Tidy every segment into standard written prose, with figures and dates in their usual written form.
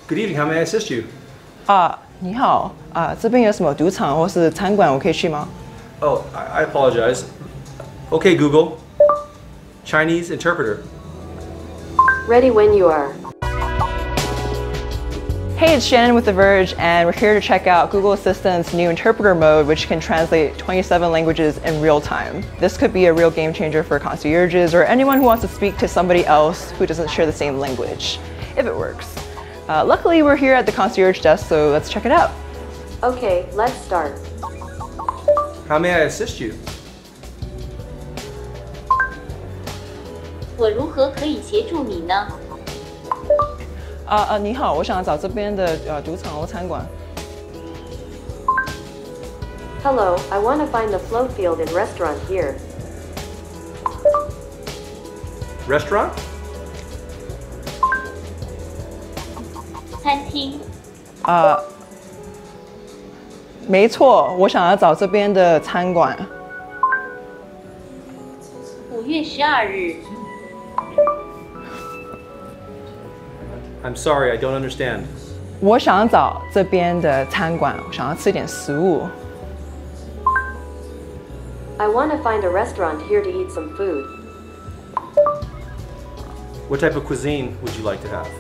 Good evening. How may I assist you? 你好，这边有什么赌场或是餐馆我可以去吗？ Oh, I apologize. Okay, Google. Chinese interpreter. Ready when you are. Hey, it's Shannon with The Verge, and we're here to check out Google Assistant's new interpreter mode, which can translate 27 languages in real time. This could be a real game changer for concierges or anyone who wants to speak to somebody else who doesn't share the same language, if it works. Luckily, we're here at the concierge desk, so let's check it out. Okay, let's start. How may I assist you? 我如何可以协助你呢？ 你好，我想找这边的赌场或餐馆。 Hello, I want to find the flow field and restaurant here. Restaurant? 餐厅。 没错，我想要找这边的餐馆。 5月12日。 I'm sorry, I don't understand. 我想找这边的餐馆，我想要吃点食物。 I want to find a restaurant here to eat some food. What type of cuisine would you like to have?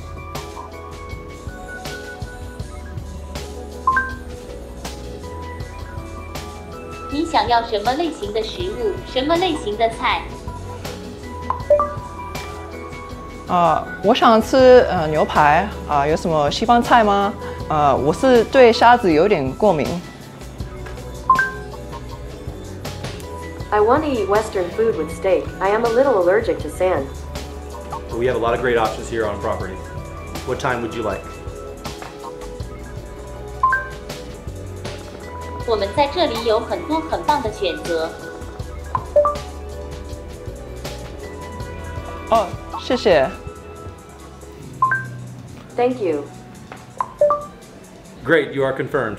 你想要什么类型的食物？什么类型的菜？ 我想吃牛排有什么西方菜吗？我是对虾子有点过敏。 I want to eat Western food with steak. I am a little allergic to sand. We have a lot of great options here on property. What time would you like? 我们在这里有很多很棒的选择。 谢谢。 Thank you. Great, you are confirmed.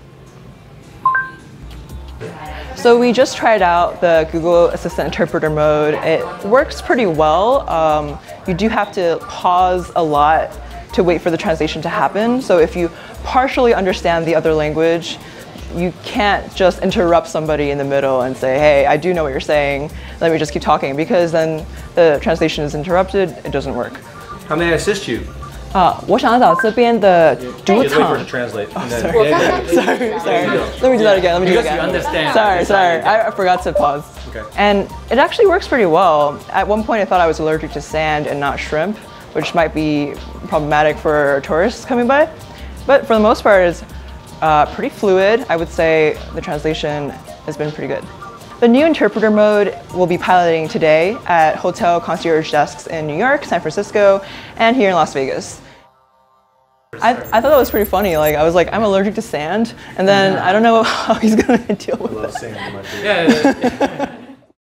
So we just tried out the Google Assistant Interpreter mode. It works pretty well. You do have to pause a lot to wait for the translation to happen. So if you partially understand the other language, you can't just interrupt somebody in the middle and say, hey, I do know what you're saying. Let me just keep talking, because then the translation is interrupted. It doesn't work. How may I assist you? 我想要找这边的赌 Just wait 场 for it to。translate. And then, Sorry. Let me do that again. Let me do it Because again. you understand. Sorry. I forgot to pause. Okay. And it actually works pretty well. At one point, I thought I was allergic to sand and not shrimp, which might be problematic for tourists coming by. But for the most part, it's pretty fluid. I would say the translation has been pretty good. The new interpreter mode will be piloting today at hotel concierge desks in New York, San Francisco, and here in Las Vegas. I thought that was pretty funny. Like, I was like, I'm allergic to sand, and then I don't know how he's gonna deal with it. sand. Yeah.